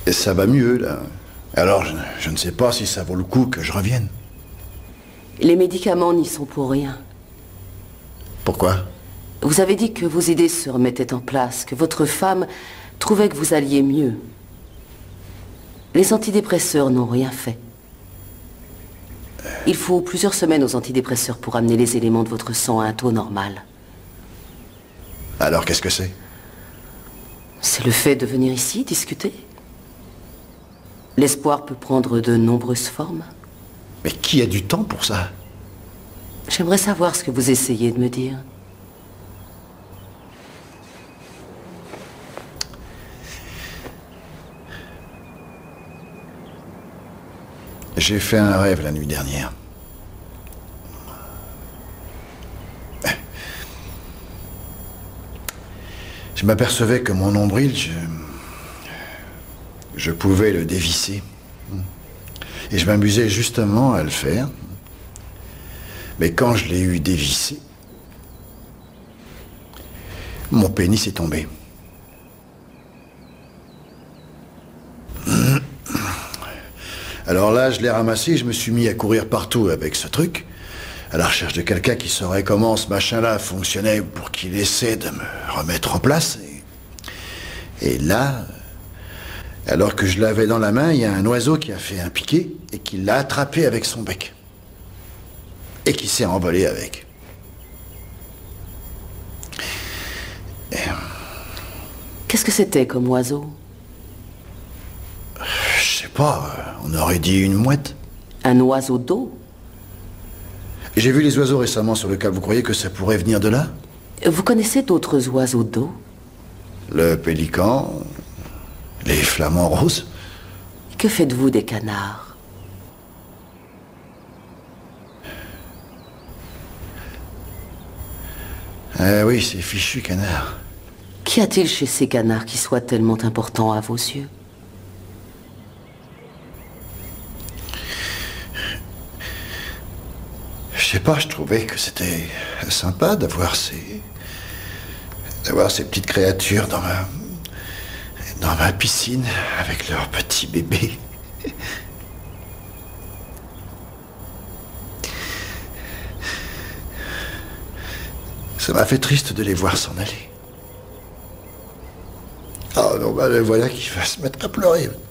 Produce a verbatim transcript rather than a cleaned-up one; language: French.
Et ça va mieux, là. Alors, je, je ne sais pas si ça vaut le coup que je revienne. Les médicaments n'y sont pour rien. Pourquoi? Vous avez dit que vos idées se remettaient en place, que votre femme trouvait que vous alliez mieux. Les antidépresseurs n'ont rien fait. Il faut plusieurs semaines aux antidépresseurs pour amener les éléments de votre sang à un taux normal. Alors, qu'est-ce que c'est? C'est le fait de venir ici discuter. L'espoir peut prendre de nombreuses formes. Mais qui a du temps pour ça? J'aimerais savoir ce que vous essayez de me dire. J'ai fait un rêve la nuit dernière. Je m'apercevais que mon nombril, je... je pouvais le dévisser. Et je m'amusais justement à le faire. Mais quand je l'ai eu dévissé, mon pénis est tombé. Alors là, je l'ai ramassé et je me suis mis à courir partout avec ce truc, à la recherche de quelqu'un qui saurait comment ce machin-là fonctionnait pour qu'il essaie de me remettre en place. Et, et là, alors que je l'avais dans la main, il y a un oiseau qui a fait un piqué et qui l'a attrapé avec son bec. Et qui s'est envolé avec. Et... Qu'est-ce que c'était comme oiseau? Je sais pas, on aurait dit une mouette. Un oiseau d'eau? J'ai vu les oiseaux récemment sur le Cap, vous croyez que ça pourrait venir de là? Vous connaissez d'autres oiseaux d'eau? Le pélican, les flamants roses. Que faites-vous des canards? Ah oui, ces fichus canards. Qu'y a-t-il chez ces canards qui soit tellement important à vos yeux? Je sais pas, je trouvais que c'était sympa d'avoir ces... d'avoir ces petites créatures dans ma... dans ma piscine avec leurs petits bébés. Ça m'a fait triste de les voir s'en aller. Oh non, bah le voilà qui va se mettre à pleurer.